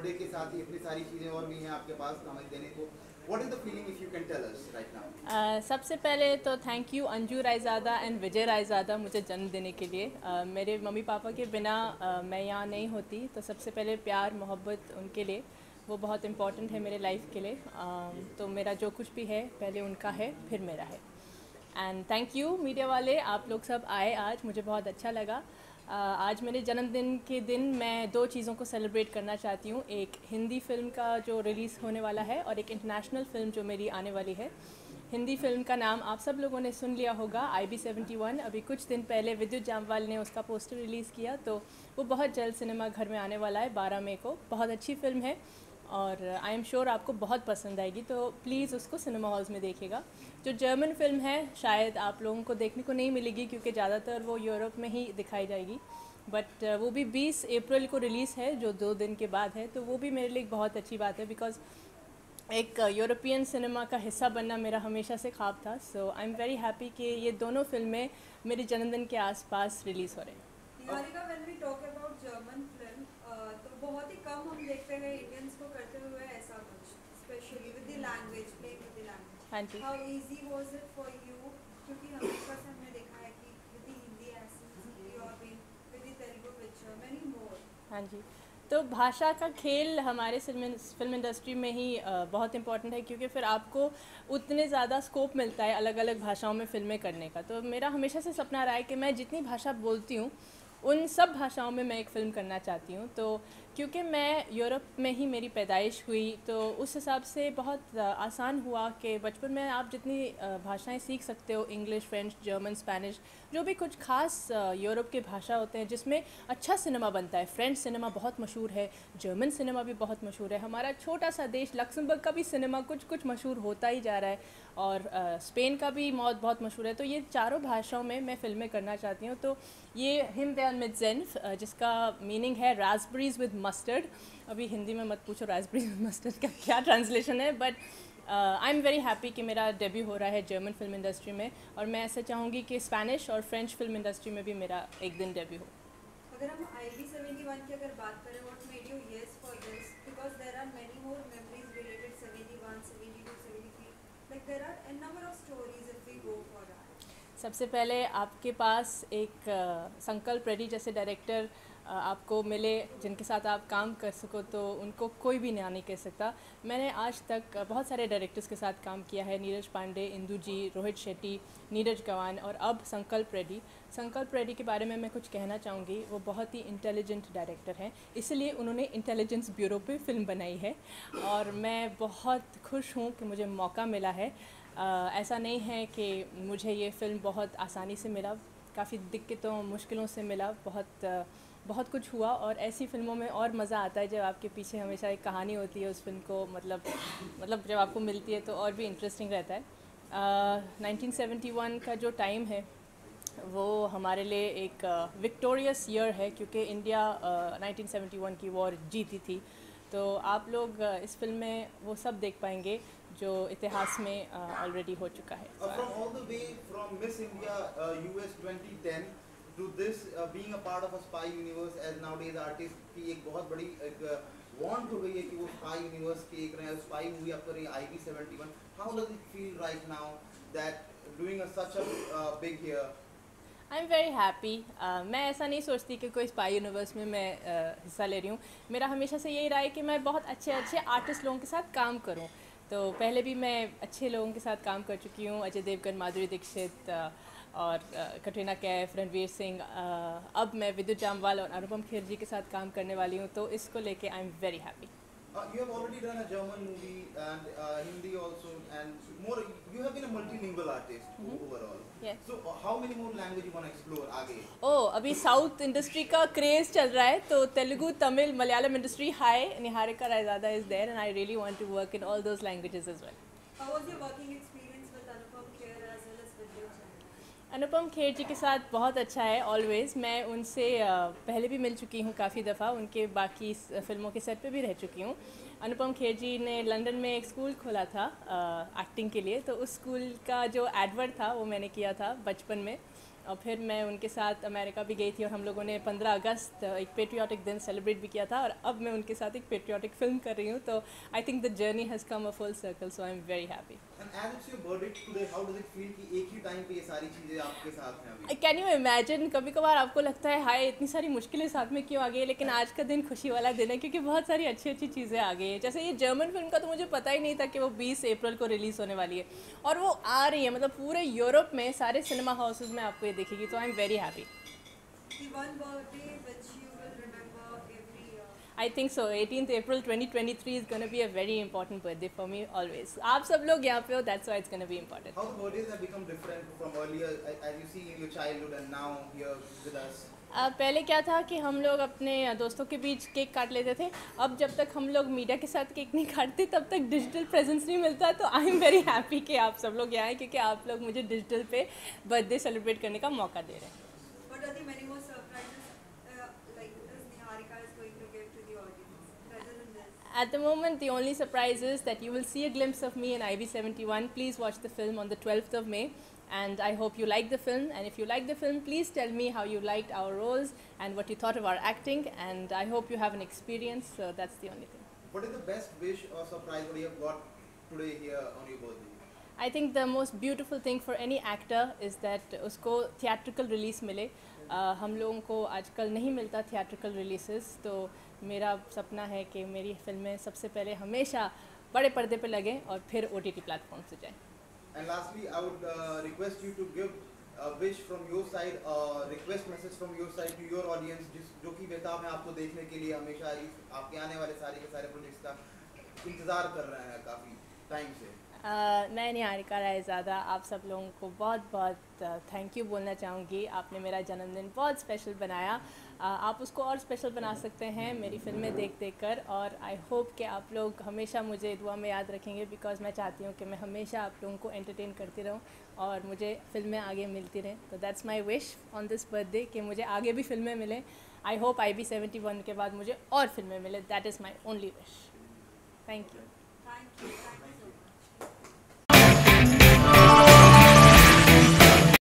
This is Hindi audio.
बर्थडे के साथ ही इतनी सारी चीज़ें और भी हैं आपके पास हमें देने को। What is the feeling if you can tell us right now? सबसे पहले तो thank you Anju Raizada and Vijay Raizada मुझे जन्म देने के लिए। मेरे मम्मी पापा के बिना मैं यहाँ नहीं होती, तो सबसे पहले प्यार मोहब्बत उनके लिए, वो बहुत इम्पॉर्टेंट है मेरे लाइफ के लिए। तो मेरा जो कुछ भी है पहले उनका है फिर मेरा है। एंड थैंक यू मीडिया वाले, आप लोग सब आए आज, मुझे बहुत अच्छा लगा। आज मेरे जन्मदिन के दिन मैं दो चीज़ों को सेलिब्रेट करना चाहती हूँ। एक हिंदी फिल्म का जो रिलीज़ होने वाला है और एक इंटरनेशनल फ़िल्म जो मेरी आने वाली है। हिंदी फिल्म का नाम आप सब लोगों ने सुन लिया होगा, IB71। अभी कुछ दिन पहले विद्युत जामवाल ने उसका पोस्टर रिलीज़ किया, तो वो बहुत जल्द सिनेमा घर में आने वाला है 12 मई को। बहुत अच्छी फिल्म है और आई एम श्योर आपको बहुत पसंद आएगी, तो प्लीज़ उसको सिनेमा हॉल्स में देखिएगा। जो जर्मन फिल्म है शायद आप लोगों को देखने को नहीं मिलेगी क्योंकि ज़्यादातर वो यूरोप में ही दिखाई जाएगी, बट वो भी 20 अप्रैल को रिलीज़ है, जो 2 दिन के बाद है। तो वो भी मेरे लिए एक बहुत अच्छी बात है, बिकॉज एक यूरोपियन सिनेमा का हिस्सा बनना मेरा हमेशा से ख्वाब था। So I am very happy कि ये दोनों फिल्में मेरे जन्मदिन के आसपास रिलीज़ हो रहे हैं। Niharika, when we talk about German film, तो बहुत ही कम हम देखते हैं इंडियंस को करते हुए ऐसा कुछ, specially with the language, playing with the language. हाँ जी। How easy was it for you? क्योंकि हमेशा से हमने देखा है कि with the Hindi accent you have been with the Telugu picture many more. हाँ जी, तो भाषा का खेल हमारे फिल्म इंडस्ट्री में ही बहुत इम्पॉर्टेंट है, क्योंकि फिर आपको उतने ज़्यादा स्कोप मिलता है अलग अलग भाषाओं में फ़िल्में करने का। तो मेरा हमेशा से सपना रहा है कि मैं जितनी भाषा बोलती हूँ उन सब भाषाओं में मैं एक फ़िल्म करना चाहती हूँ। तो क्योंकि मैं यूरोप में ही मेरी पैदाइश हुई, तो उस हिसाब से बहुत आसान हुआ कि बचपन में आप जितनी भाषाएं सीख सकते हो, इंग्लिश, फ्रेंच, जर्मन, स्पेनिश, जो भी कुछ खास यूरोप के भाषा होते हैं जिसमें अच्छा सिनेमा बनता है। फ्रेंच सिनेमा बहुत मशहूर है, जर्मन सिनेमा भी बहुत मशहूर है, हमारा छोटा सा देश लक्समबर्ग का भी सिनेमा कुछ कुछ मशहूर होता ही जा रहा है, और स्पेन का भी बहुत मशहूर है। तो ये चारों भाषाओं में मैं फ़िल्में करना चाहती हूँ। तो ये Himbeeren mit Senf, जिसका मीनिंग है रास्पबेरीज विद मस्टर्ड। अभी हिंदी में मत पूछो रास्पबेरीज विद मस्टर्ड का क्या ट्रांसलेशन है, but I am very happy कि मेरा डेब्यू हो रहा है जर्मन फिल्म इंडस्ट्री में, और मैं ऐसा चाहूँगी कि स्पेनिश और फ्रेंच फिल्म इंडस्ट्री में भी मेरा एक दिन डेब्यू हो। अगर हम IB71 की अगर बात करें, what made you yes for this? Because there are many more memories related 71, 72, 73, like there are a number of stories if we go for that. सबसे पहले आपके पास एक संकल्प रेड्डी जैसे डायरेक्टर आपको मिले जिनके साथ आप काम कर सको, तो उनको कोई भी ना नहीं कह सकता। मैंने आज तक बहुत सारे डायरेक्टर्स के साथ काम किया है, नीरज पांडे, इंदु जी, रोहित शेट्टी, नीरज गवान, और अब संकल्प रेड्डी। संकल्प रेड्डी के बारे में मैं कुछ कहना चाहूँगी। वो बहुत ही इंटेलिजेंट डायरेक्टर हैं, इसलिए उन्होंने इंटेलिजेंस ब्यूरो पे फिल्म बनाई है, और मैं बहुत खुश हूँ कि मुझे मौका मिला है। ऐसा नहीं है कि मुझे ये फ़िल्म बहुत आसानी से मिला, काफ़ी दिक्कतों मुश्किलों से मिला, बहुत कुछ हुआ। और ऐसी फ़िल्मों में और मज़ा आता है जब आपके पीछे हमेशा एक कहानी होती है उस फिल्म को, मतलब जब आपको मिलती है तो और भी इंटरेस्टिंग रहता है। 1971 का जो टाइम है वो हमारे लिए एक विक्टोरियस ईयर है, क्योंकि इंडिया 1971 की वॉर जीती थी। तो आप लोग इस फिल्म में वो सब देख पाएंगे जो इतिहास में ऑलरेडी हो चुका है। From all the way from Miss India US 2010 to this being a part of a spy universe, as nowadays artist की एक बहुत बड़ी एक want हो गई है कि वो spy universe की एक नया spy movie आप कर रही है IB71. How does it feel right now that doing such a big here? I am very happy. मैं ऐसा नहीं सोचती कि कोई स्पाई यूनिवर्स में मैं हिस्सा ले रही हूँ। मेरा हमेशा से यही रहा है कि मैं बहुत अच्छे अच्छे आर्टिस्ट लोगों के साथ काम करूँ। तो पहले भी मैं अच्छे लोगों के साथ काम कर चुकी हूँ, अजय देवगन, माधुरी दीक्षित और कटरीना कैफ, रणवीर सिंह। अब मैं विद्युत जामवाल और अनुपम खेर जी के साथ काम करने वाली हूँ, तो इसको लेके I am very happy. You have already done a German movie and Hindi also, and more. You have been a multilingual artist overall. Yes. So how many more language you want to explore आगे? अभी साउथ इंडस्ट्री का क्रेज़ चल रहा है, तो Telugu, Tamil, Malayalam industry high, Niharika Raizada is there and I really want to work in all those languages as well. How was your working experience with Anupam Kher as well as Vidyut Jammwal? Anupam Kher ji के साथ बहुत अच्छा है ऑलवेज़। मैं उनसे पहले भी मिल चुकी हूँ काफ़ी दफ़ा, उनके बाकी फिल्मों के सेट पे भी रह चुकी हूँ। अनुपम खेर जी ने लंदन में एक स्कूल खोला था एक्टिंग के लिए, तो उस स्कूल का जो एडवर्ट था वो मैंने किया था बचपन में। और फिर मैं उनके साथ अमेरिका भी गई थी और हम लोगों ने 15 अगस्त एक पेट्रियाटिक दिन सेलिब्रेट भी किया था, और अब मैं उनके साथ एक पेट्रियाटिक फिल्म कर रही हूँ. तो I think the journey has come a full circle, so I am very happy. And as it's your birthday today, how does it feel कि एक ही टाइम पे ये सारी चीजें आपके साथ हैं अभी? कैन यू इमेजिन, कभी कभार आपको लगता है हाय इतनी सारी मुश्किलें साथ में क्यों आ गई, लेकिन आज का दिन खुशी वाला दिन है क्योंकि बहुत सारी अच्छी अच्छी चीज़ें आ गई हैं. जैसे ये जर्मन फिल्म का तो मुझे पता ही नहीं था कि वो 20 अप्रैल को रिलीज़ होने वाली है, और वो आ रही है. मतलब पूरे यूरोप में सारे सिनेमा हाउसेज में आपको ये दिखेगी. तो I am very happy. The one birthday which you will remember every year. I think so 18th April 2023 is going to be a very important birthday for me always. आप सब लोग यहाँ पे हो, that's why it's going to be important. How the birthdays have become different from earlier, as you see in your childhood and now here with us? पहले क्या था कि हम लोग अपने दोस्तों के बीच केक काट लेते थे. अब जब तक हम लोग मीडिया के साथ केक नहीं काटते तब तक डिजिटल प्रेजेंस नहीं मिलता. तो आई एम वेरी हैप्पी कि आप सब लोग यहाँ हैं, क्योंकि आप लोग मुझे डिजिटल पे बर्थडे सेलिब्रेट करने का मौका दे रहे हैं. What are the many more surprises like this Niharika is going to give to the audience rather than this? At the moment, the only surprise is that you will see a glimpse of me in IB71. Please watch the film on the 12th of May. And I hope you like the film. And if you like the film, please tell me how you liked our roles and what you thought of our acting. And I hope you have an experience. So that's the only thing. What is the best wish or surprise what you have got today here on your birthday? I think the most beautiful thing for any actor is that उसको theatrical release मिले. हम लोगों को आजकल नहीं मिलता theatrical releases. तो मेरा सपना है कि मेरी फिल्में सबसे पहले हमेशा बड़े पर्दे पे लगें और फिर OTT प्लेटफॉर्म से जाएं. And lastly, I would request you to give a wish from your side, a request message from your side to your audience, जो कि बेताब है आपको देखने के लिए, हमेशा आपके आने वाले सारे के सारे प्रोजेक्ट्स का इंतज़ार कर रहे हैं काफ़ी टाइम से. मैं निहारिका रायज़ादा आप सब लोगों को बहुत बहुत थैंक यू बोलना चाहूँगी. आपने मेरा जन्मदिन बहुत स्पेशल बनाया. आप उसको और स्पेशल बना सकते हैं मेरी फिल्में देख देख कर. और आई होप कि आप लोग हमेशा मुझे दुआ में याद रखेंगे, बिकॉज मैं चाहती हूँ कि मैं हमेशा आप लोगों को एंटरटेन करती रहूँ और मुझे फिल्में आगे मिलती रहें. तो that's my wish on this birthday कि मुझे आगे भी फिल्में मिलें. आई होप IB71 के बाद मुझे और फिल्में मिले. That is my only wish. Thank you. Thank you so much.